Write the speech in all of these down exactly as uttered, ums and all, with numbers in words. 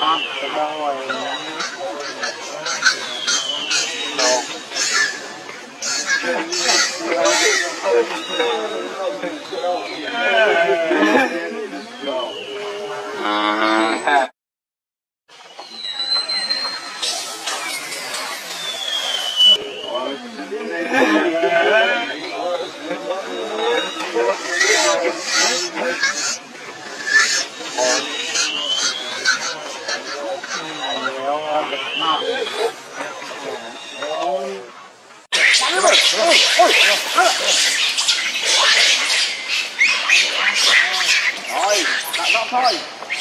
Rồi, đặt đó thôi.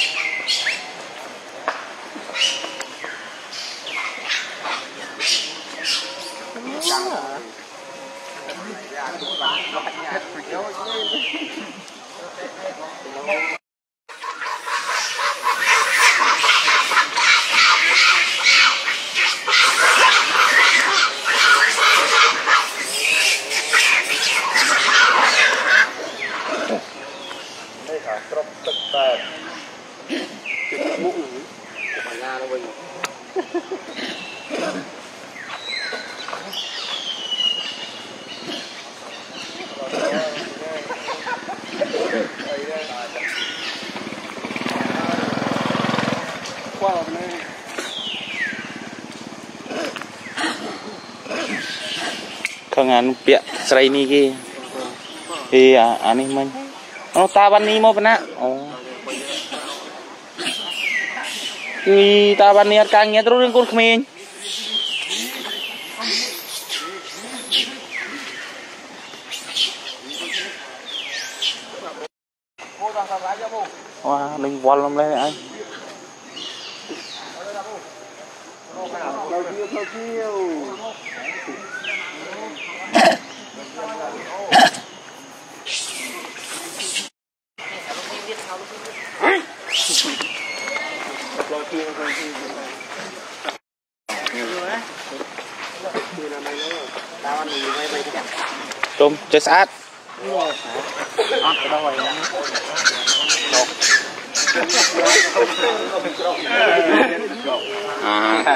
Đây là trộm tật tật. Chuyện mũ của bà Nga nó bình. Qua vào đây. Không ăn bịa sợi này kia thì anh em mình nó ta ban ni mau bên á thì ta ban ni càng nghe tôi con khmien wow đừng vol lắm lên anh tôm chơi sát à.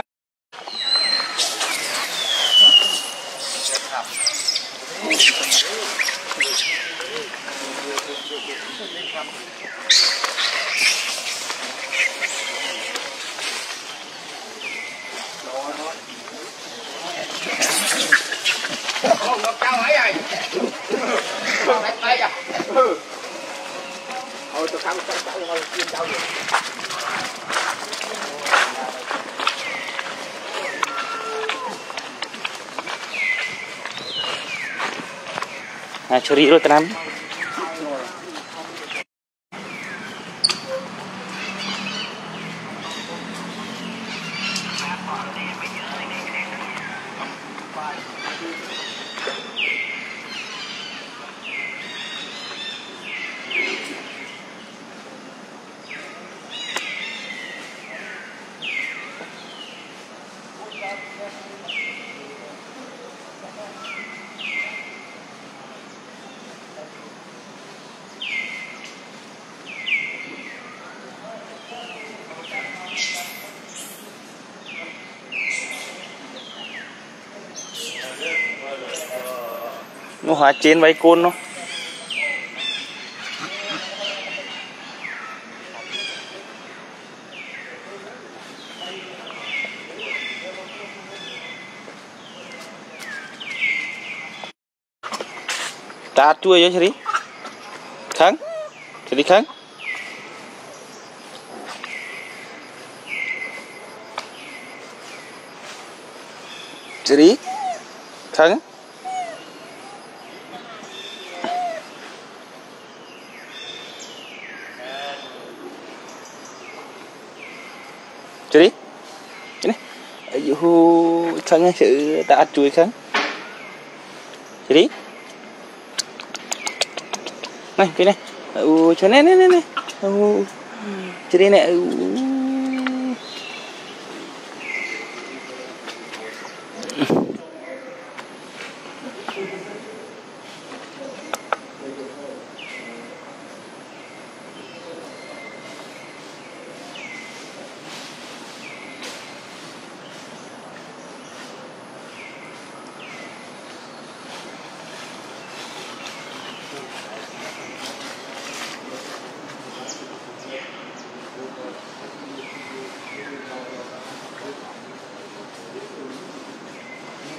Ngọc cao ấy rồi. Đánh tay à. Thôi tôi không chắc cháu thôi, chiên cháu rồi. À, curi rồi tanam. Nó hóa trên váy côn nó ta chui cho đi kháng đi kháng đi kháng đi ini ayo khang sự ta chui khang đi này cái này ừ cho này này này này ừ đi này ừ.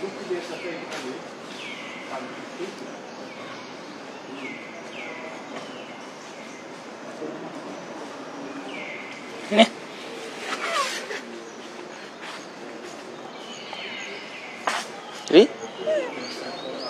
Nih. Ri?